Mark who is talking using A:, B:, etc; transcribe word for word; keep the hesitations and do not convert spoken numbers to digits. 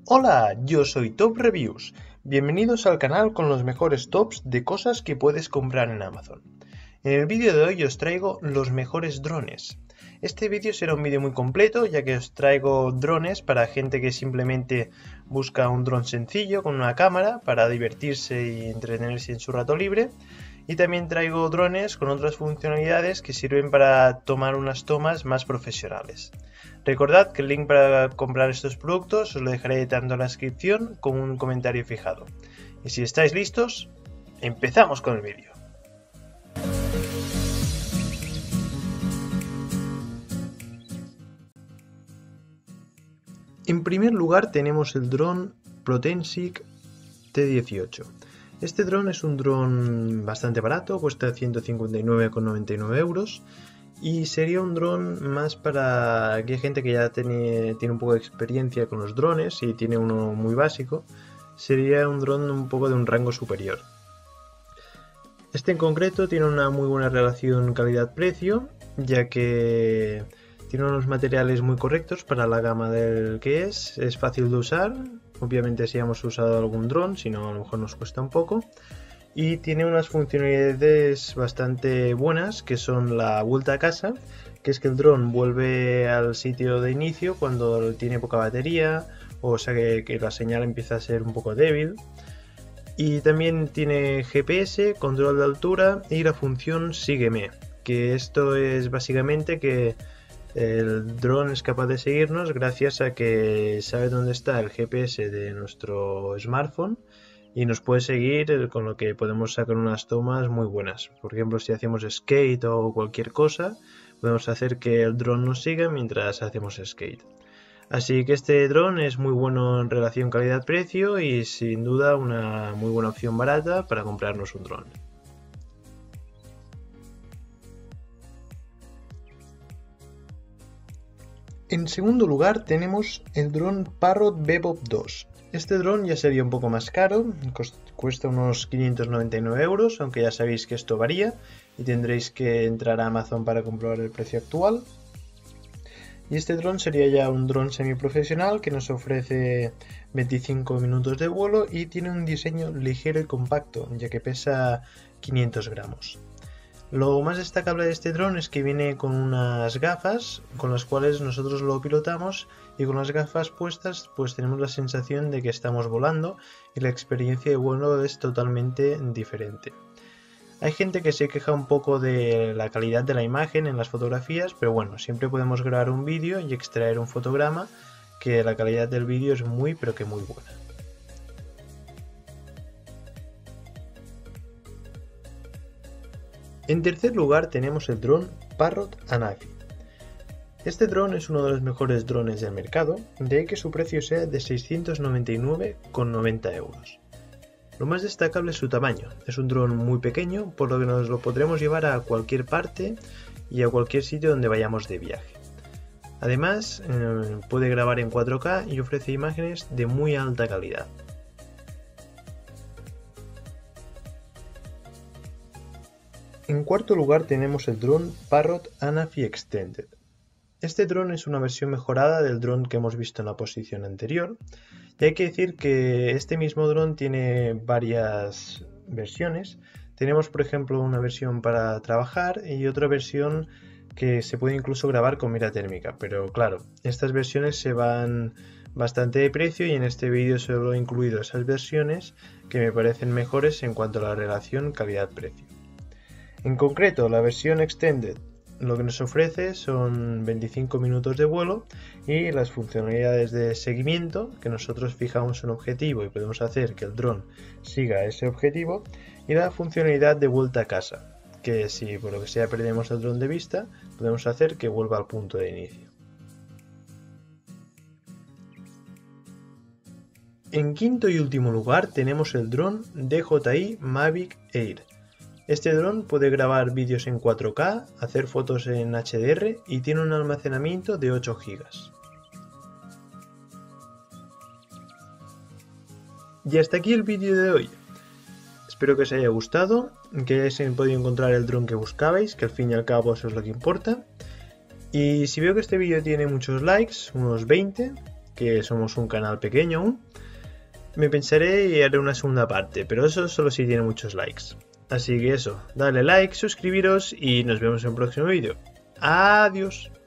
A: Hola, yo soy Top Reviews. Bienvenidos al canal con los mejores tops de cosas que puedes comprar en Amazon. En el vídeo de hoy os traigo los mejores drones. Este vídeo será un vídeo muy completo, ya que os traigo drones para gente que simplemente busca un dron sencillo con una cámara para divertirse y entretenerse en su rato libre. Y también traigo drones con otras funcionalidades que sirven para tomar unas tomas más profesionales. Recordad que el link para comprar estos productos os lo dejaré tanto en la descripción como en un comentario fijado. Y si estáis listos, empezamos con el vídeo. En primer lugar tenemos el dron Protensic T dieciocho. Este dron es un dron bastante barato, cuesta ciento cincuenta y nueve con noventa y nueve euros y sería un dron más para aquella gente que ya tiene, tiene un poco de experiencia con los drones y tiene uno muy básico. Sería un dron un poco de un rango superior. Este en concreto tiene una muy buena relación calidad-precio, ya que tiene unos materiales muy correctos para la gama del que es, es fácil de usar. Obviamente si hemos usado algún dron, si no a lo mejor nos cuesta un poco. Y tiene unas funcionalidades bastante buenas, que son la vuelta a casa, que es que el dron vuelve al sitio de inicio cuando tiene poca batería, o sea que, que la señal empieza a ser un poco débil. Y también tiene G P S, control de altura y la función Sígueme, que esto es básicamente que el dron es capaz de seguirnos gracias a que sabe dónde está el G P S de nuestro smartphone y nos puede seguir, con lo que podemos sacar unas tomas muy buenas. Por ejemplo, si hacemos skate o cualquier cosa, podemos hacer que el dron nos siga mientras hacemos skate. Así que este dron es muy bueno en relación calidad-precio y sin duda una muy buena opción barata para comprarnos un dron. En segundo lugar tenemos el dron Parrot Bebop dos. Este dron ya sería un poco más caro, cuesta unos quinientos noventa y nueve euros, aunque ya sabéis que esto varía y tendréis que entrar a Amazon para comprobar el precio actual. Y este dron sería ya un dron semiprofesional que nos ofrece veinticinco minutos de vuelo y tiene un diseño ligero y compacto, ya que pesa quinientos gramos. Lo más destacable de este dron es que viene con unas gafas con las cuales nosotros lo pilotamos, y con las gafas puestas pues tenemos la sensación de que estamos volando y la experiencia de vuelo es totalmente diferente. Hay gente que se queja un poco de la calidad de la imagen en las fotografías, pero bueno, siempre podemos grabar un vídeo y extraer un fotograma, que la calidad del vídeo es muy pero que muy buena. En tercer lugar tenemos el dron Parrot Anafi. Este dron es uno de los mejores drones del mercado, de ahí que su precio sea de seiscientos noventa y nueve con noventa euros. Lo más destacable es su tamaño, es un dron muy pequeño, por lo que nos lo podremos llevar a cualquier parte y a cualquier sitio donde vayamos de viaje. Además, eh, puede grabar en cuatro K y ofrece imágenes de muy alta calidad. En cuarto lugar tenemos el dron Parrot Anafi Extended. Este dron es una versión mejorada del dron que hemos visto en la posición anterior, y hay que decir que este mismo dron tiene varias versiones. Tenemos por ejemplo una versión para trabajar y otra versión que se puede incluso grabar con mira térmica, pero claro, estas versiones se van bastante de precio y en este vídeo solo he incluido esas versiones que me parecen mejores en cuanto a la relación calidad-precio. En concreto, la versión Extended lo que nos ofrece son veinticinco minutos de vuelo y las funcionalidades de seguimiento, que nosotros fijamos un objetivo y podemos hacer que el dron siga ese objetivo, y la funcionalidad de vuelta a casa, que si por lo que sea perdemos el dron de vista, podemos hacer que vuelva al punto de inicio. En quinto y último lugar tenemos el dron D J I Mavic Air. Este dron puede grabar vídeos en cuatro K, hacer fotos en H D R y tiene un almacenamiento de ocho gigas. Y hasta aquí el vídeo de hoy. Espero que os haya gustado, que hayáis podido encontrar el dron que buscabais, que al fin y al cabo eso es lo que importa. Y si veo que este vídeo tiene muchos likes, unos veinte, que somos un canal pequeño aún, me pensaré y haré una segunda parte, pero eso solo si tiene muchos likes. Así que eso, dale like, suscribiros y nos vemos en el próximo vídeo. Adiós.